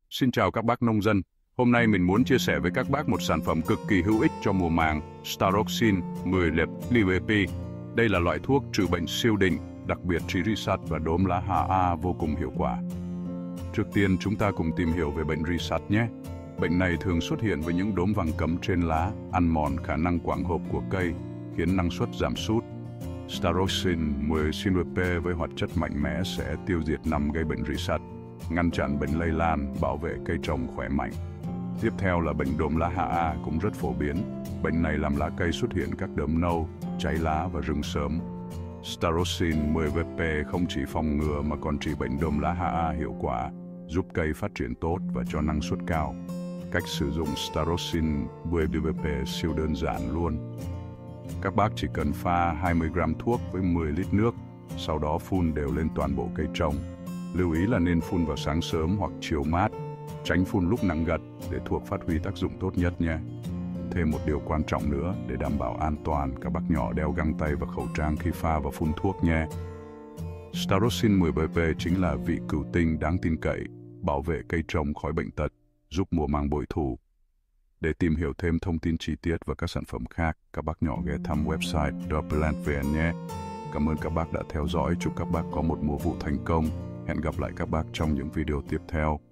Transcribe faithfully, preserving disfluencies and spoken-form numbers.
Xin chào các bác nông dân. Hôm nay mình muốn chia sẻ với các bác một sản phẩm cực kỳ hữu ích cho mùa màng, Staroxin mười lệp lê vê pê. Đây là loại thuốc trừ bệnh siêu đỉnh, đặc biệt trị Rysat và đốm lá hạ A vô cùng hiệu quả. Trước tiên chúng ta cùng tìm hiểu về bệnh Rysat nhé. Bệnh này thường xuất hiện với những đốm vàng cấm trên lá, ăn mòn khả năng quảng hộp của cây, khiến năng suất giảm sút. Staroxin mười lệp pê với hoạt chất mạnh mẽ sẽ tiêu diệt nấm gây bệnh Rysat, ngăn chặn bệnh lây lan, bảo vệ cây trồng khỏe mạnh. Tiếp theo là bệnh đốm lá hạ A cũng rất phổ biến. Bệnh này làm lá cây xuất hiện các đốm nâu, cháy lá và rụng sớm. Staroxin mười lệp pê không chỉ phòng ngừa mà còn trị bệnh đốm lá hạ A hiệu quả, giúp cây phát triển tốt và cho năng suất cao. Cách sử dụng Staroxin mười lệp pê siêu đơn giản luôn. Các bác chỉ cần pha hai mươi gam thuốc với mười lít nước, sau đó phun đều lên toàn bộ cây trồng. Lưu ý là nên phun vào sáng sớm hoặc chiều mát, tránh phun lúc nắng gật để thuốc phát huy tác dụng tốt nhất nhé. Thêm một điều quan trọng nữa để đảm bảo an toàn, các bác nhỏ đeo găng tay và khẩu trang khi pha và phun thuốc nhé. Staroxin mười lệp pê chính là vị cửu tinh đáng tin cậy, bảo vệ cây trồng khỏi bệnh tật, giúp mùa màng bội thu. Để tìm hiểu thêm thông tin chi tiết và các sản phẩm khác, các bác nhỏ ghé thăm website The Plant vê en nhé. Cảm ơn các bác đã theo dõi, chúc các bác có một mùa vụ thành công. Hẹn gặp lại các bác trong những video tiếp theo.